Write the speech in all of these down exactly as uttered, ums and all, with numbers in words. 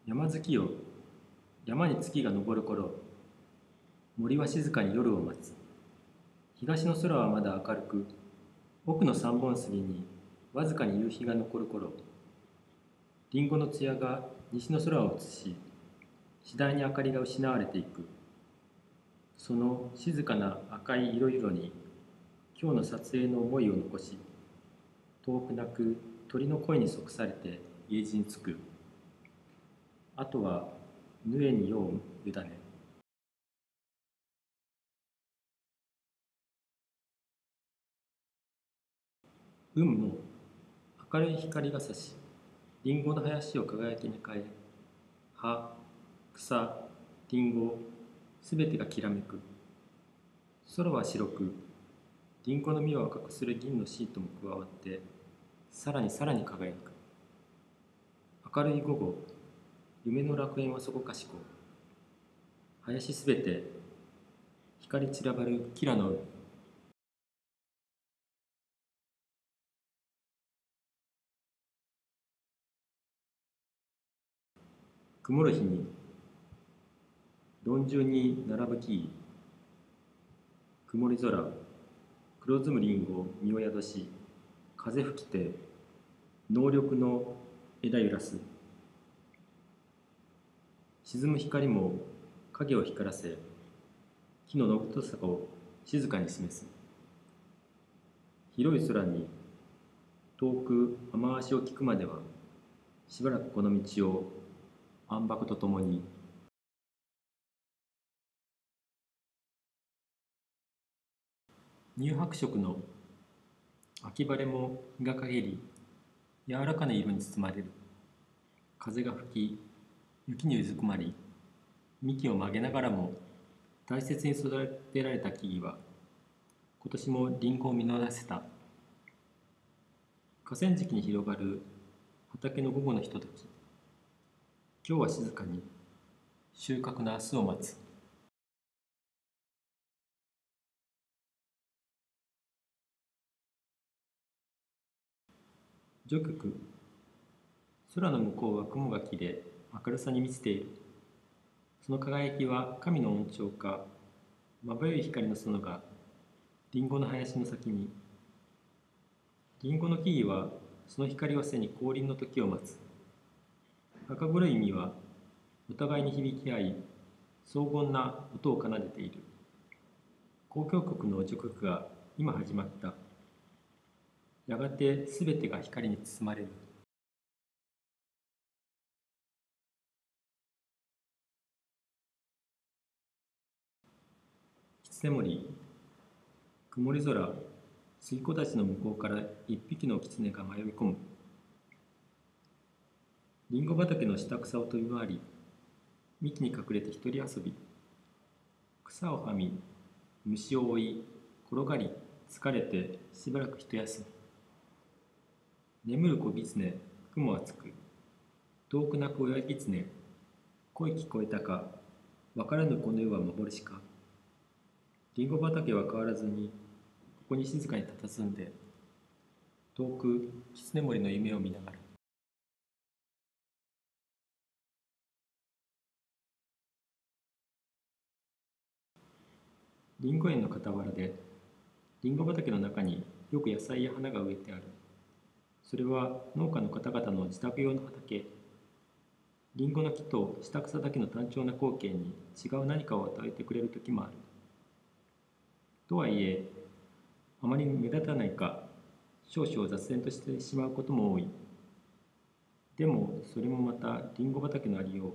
山月よ、山に月が昇る頃、森は静かに夜を待つ。東の空はまだ明るく、奥の三本杉にわずかに夕日が残る頃、リンゴの艶が西の空を映し、次第に明かりが失われていく。その静かな赤い色々に、今日の撮影の思いを残し、遠く鳴く鳥の声に即されて家路につく。あとは縫えに世を委ね。雲の明るい光が差し、リンゴの林を輝きに変え、葉、草、リンゴ、すべてがきらめく。空は白く、リンゴの実を赤くする銀のシートも加わって、さらにさらに輝く。明るい午後、夢の楽園はそこかしこ。林すべて、光散らばるキラの海。曇る日に、論順に並ぶ木々。曇り空、黒ずむリンゴを身を宿し、風吹きて、濃緑の枝揺らす。沈む光も影を光らせ、木ののぶとさを静かに示す。広い空に、遠く雨足を聞くまでは、しばらくこの道を暗幕とともに。乳白色の秋晴れも日が陰り、柔らかな色に包まれる。風が吹き、雪にうずくまり、幹を曲げながらも大切に育てられた木々は、今年もリンゴを実らせた。河川敷に広がる畑の午後のひととき。今日は静かに収穫の明日を待つ。序曲。空の向こうは雲が切れ、明るさに満ちている。その輝きは神の恩寵か、まばゆい光の園がリンゴの林の先に。リンゴの木々はその光を背に降臨の時を待つ。赤黒い実はお互いに響き合い、荘厳な音を奏でている。交響曲の序曲が今始まった。やがてすべてが光に包まれる。狐森。曇り空、杉木立の向こうから一匹の狐が迷い込む。リンゴ畑の下草を飛び回り、幹に隠れて一人遊び。草をはみ、虫を追い、転がり、疲れてしばらく一休み。眠る子狐、雲はつく。遠く鳴く親狐、声聞こえたか、わからぬこの世は幻か。リンゴ畑は変わらずに、ここに静かに佇んで、遠く狐森の夢を見ながら。リンゴ園の傍らで、リンゴ畑の中によく野菜や花が植えてある。それは農家の方々の自宅用の畑。リンゴの木と下草だけの単調な光景に違う何かを与えてくれる時もある。とはいえ、あまり目立たないか、少々雑然としてしまうことも多い。でも、それもまたリンゴ畑のありよう。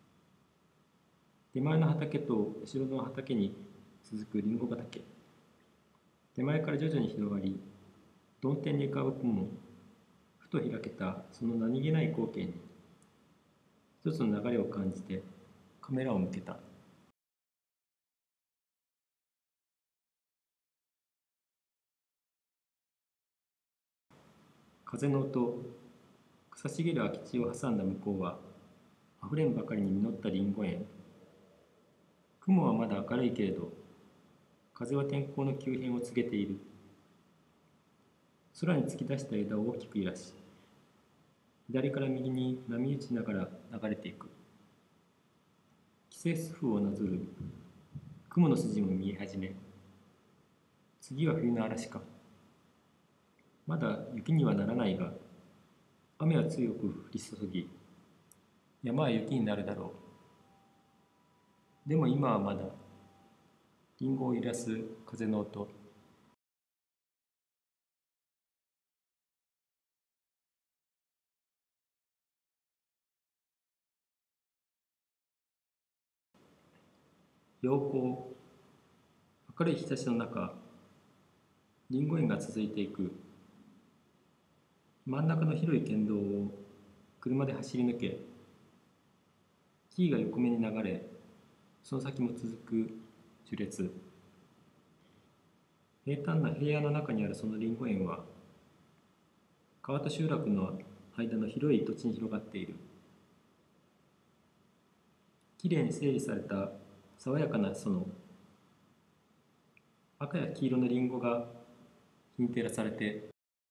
手前の畑と後ろの畑に続くリンゴ畑。手前から徐々に広がり、曇天に浮かぶ雲、ふと開けたその何気ない光景に、一つの流れを感じてカメラを向けた。風の音、草茂る空き地を挟んだ向こうは、あふれんばかりに実ったリンゴ園。雲はまだ明るいけれど、風は天候の急変を告げている。空に突き出した枝を大きく揺らし、左から右に波打ちながら流れていく。 季節風をなぞる雲の筋も見え始め、次は冬の嵐か。まだ雪にはならないが、雨は強く降り注ぎ、山は雪になるだろう。でも今はまだ、リンゴを揺らす風の音、陽光、明るい日差しの中、リンゴ園が続いていく。真ん中の広い県道を車で走り抜け、木々が横目に流れ、その先も続く樹列。平坦な平野の中にあるそのリンゴ園は、川と集落の間の広い土地に広がっている。きれいに整理された爽やかな園。赤や黄色のリンゴが日に照らされて、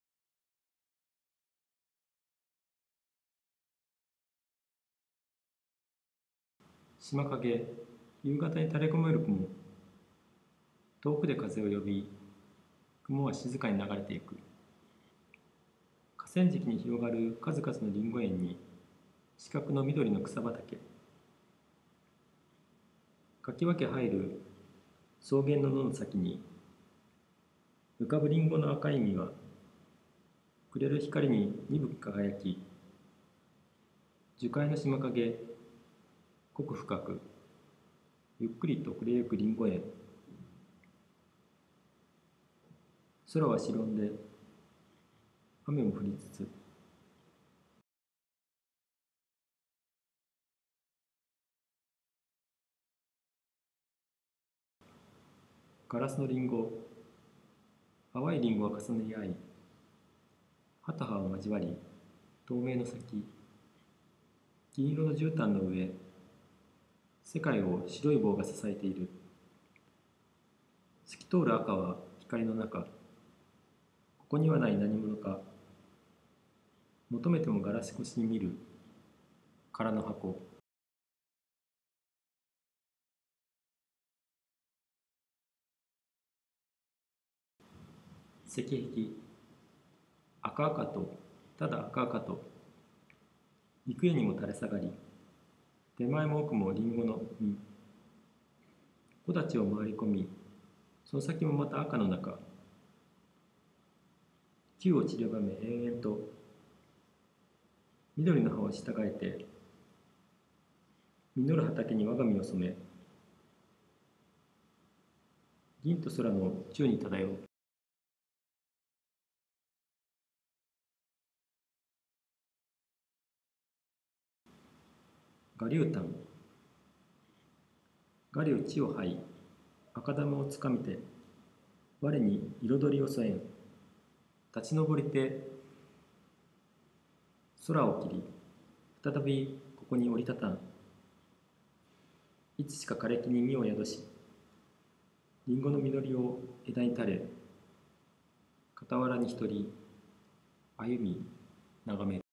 島影、夕方に垂れ込める雲、遠くで風を呼び、雲は静かに流れていく。河川敷に広がる数々のリンゴ園に、四角の緑の草畑。かき分け入る草原の野の先に、浮かぶリンゴの赤い実は、暮れる光に鈍く輝き、樹海の島影、濃く深く、ゆっくりと暮れゆくリンゴ園。空は白んで、雨も降りつつ、ガラスのリンゴ、淡いリンゴが重ね合い、葉と葉を交わり、透明の先、銀色の絨毯の上、世界を白い棒が支えている。透き通る赤は光の中、ここにはない何者か、求めてもガラス越しに見る空の箱。石壁、赤々と、ただ赤々と、幾重にも垂れ下がり、手前も奥もリンゴの実。木立を回り込み、その先もまた赤の中。球を散りばめ延々と、緑の葉を従えて、実る畑に我が身を染め、銀と空の宙に漂う。我流炭、我流地を這い、赤玉をつかみて、我に彩りを添えん。立ち上りて、空を切り、再びここに降り立たん。いつしか枯れ木に実を宿し、リンゴの実りを枝に垂れ、傍らに一人、歩み、眺める。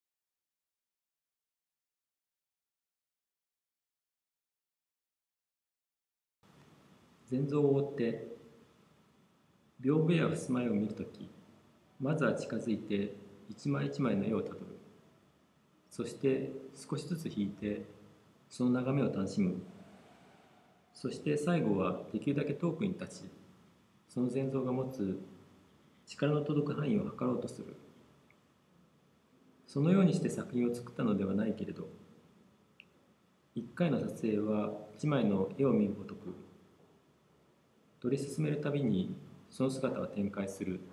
前蔵を追って、屏風や襖絵を見るとき、まずは近づいて一枚一枚の絵をたどる。そして少しずつ引いて、その眺めを楽しむ。そして最後はできるだけ遠くに立ち、その前蔵が持つ力の届く範囲を測ろうとする。そのようにして作品を作ったのではないけれど、一回の撮影は一枚の絵を見るごとく、撮り進めるたびにその姿は展開する。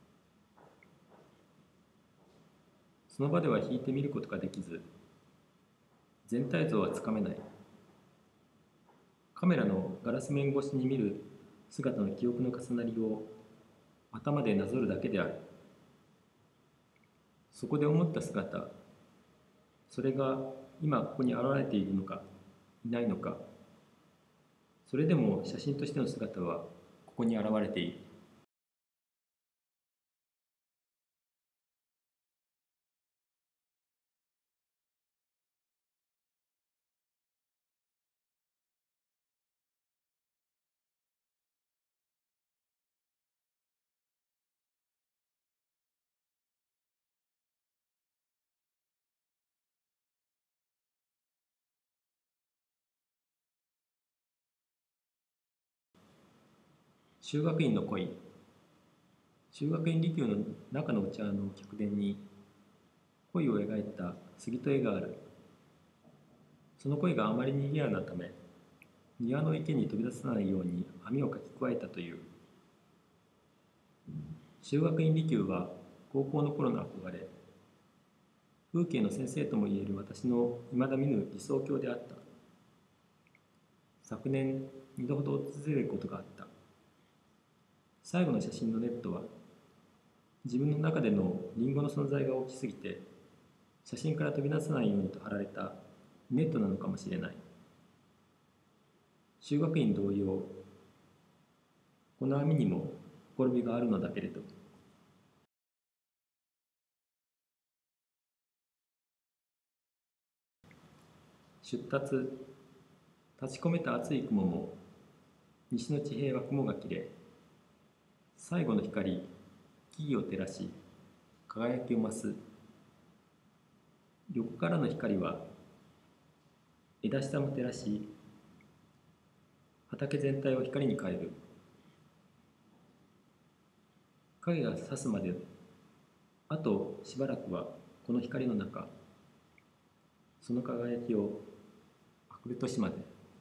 その場では引いて見ることができず、全体像はつかめない。カメラのガラス面越しに見る姿の記憶の重なりを頭でなぞるだけである。そこで思った姿、それが今ここに現れているのか、いないのか、それでも写真としての姿はここに現れている。 修学院の恋。修学院離宮の中のお茶の客殿に恋を描いた杉戸絵がある。その恋があまりにレアなため、庭の池に飛び出さないように網をかき加えたという。修学院離宮は高校の頃の憧れ、風景の先生ともいえる私の未だ見ぬ理想郷であった。昨年二度ほど訪れることがあった。最後の写真のネットは、自分の中でのリンゴの存在が大きすぎて、写真から飛び出さないようにと貼られたネットなのかもしれない。修学院同様、この網にもほころびがあるのだけれど。出立、立ち込めた厚い雲も、西の地平は雲が切れ、最後の光、木々を照らし、輝きを増す。横からの光は、枝下も照らし、畑全体を光に変える。影が差すまで、あとしばらくはこの光の中、その輝きをあくる年まで。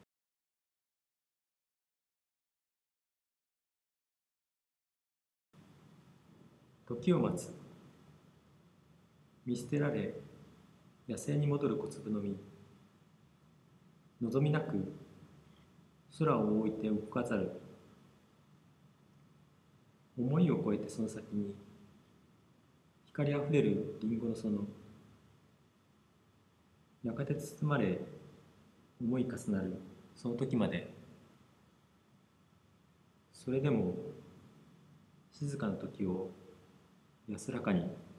時を待つ。見捨てられ、野生に戻る小粒の実。望みなく、空を覆いて動かざる。思いを超えてその先に、光あふれるリンゴの園。やがて包まれ、思い重なるその時まで。それでも、静かな時を安らかに。